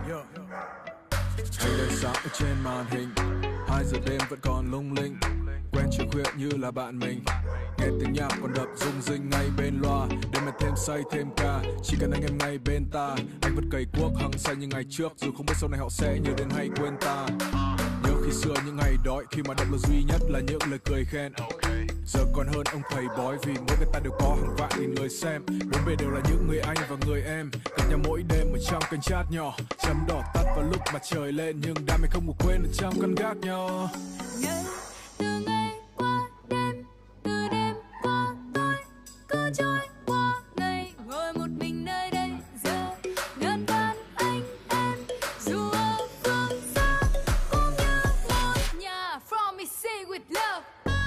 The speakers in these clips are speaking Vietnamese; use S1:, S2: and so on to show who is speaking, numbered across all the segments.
S1: Hay lên sáng ở trên màn hình, 2 giờ đêm vẫn còn lung linh. Quen chiều khuya như là bạn mình, nghe tiếng nhạc còn đập rung rinh ngay bên loa. Để mà thêm say thêm ca, chỉ cần anh em ngay bên ta. Anh vẫn cày cuốc hăng say như ngày trước, dù không biết sau này họ sẽ nhớ đến hay quên ta. Nhớ khi xưa những ngày đói, khi mà động lực duy nhất là những lời cười khen. Giờ còn hơn ông thầy bói, vì mỗi người ta đều có hàng vạn nghìn người xem. Bốn bề đều là những người anh và người em, gặp nhau mỗi đêm ở trong kênh chat nhỏ. Chấm đỏ tắt vào lúc mà trời lên, nhưng đam mê không ngủ quên ở trong căn gác nhỏ.
S2: Từ ngày qua đêm, từ đêm qua tối, cứ trôi qua ngày, ngồi một mình nơi đây giờ. Ngân vang anh em, dù ở phương xa, cũng như một nhà. From me say with love.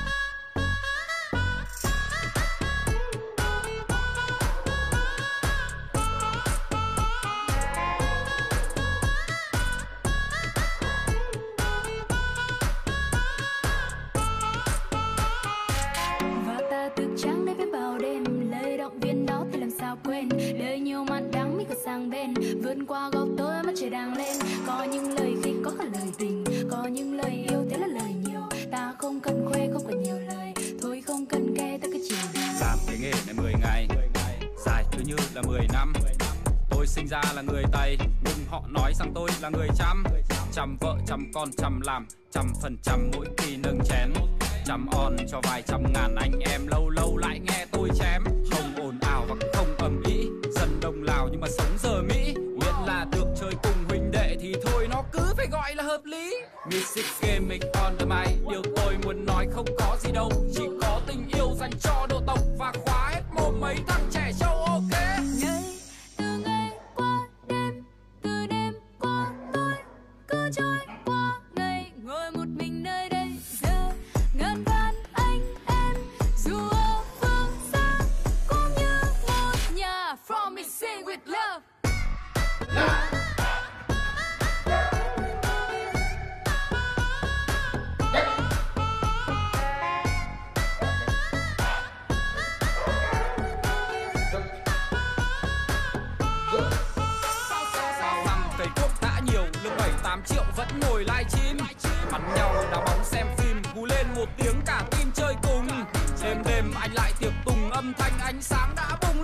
S2: Quên đời nhiều màn đắng mi có sang bên, vượt qua góc tối mắt trời đang lên. Có những lời khi có cả lời tình, có những lời yêu thế là lời nhiều. Ta không cần khoe không cần nhiều lời, thôi không cần kể ta cứ chiều dài.
S3: Làm cái nghề này 10 ngày, dài cứ như là 10 năm. Tôi sinh ra là người Tây, nhưng họ nói rằng tôi là người Chăm. Chăm vợ chăm con chăm làm, 100% mỗi khi nâng chén. Chăm on cho vài trăm ngàn anh em, lâu lâu lại nghe tôi chém. Không ồn ào và không ầm ĩ, dân đông Lào nhưng mà sống giờ Mỹ. Miễn là được chơi cùng huynh đệ thì thôi nó cứ phải gọi là hợp lý. Music game on the mic, điều tôi muốn nói không có gì đâu, chỉ có tình yêu dành cho độ tộc và khóa hết mồm mấy thằng trẻ trâu. Ok.
S2: Từ ngày qua đêm, từ đêm qua tối, cứ trôi qua ngày, ngồi một mình nơi đây giờ. Ngân vang anh em, dù ở phương xa, cũng như một nhà. From me sing with love.
S3: Lương 7-8 triệu vẫn ngồi livestream, bắn nhau đá bóng xem phim, hú lên một tiếng cả team chơi cùng. Đêm đêm anh lại tiệc tùng, âm thanh ánh sáng đã bùng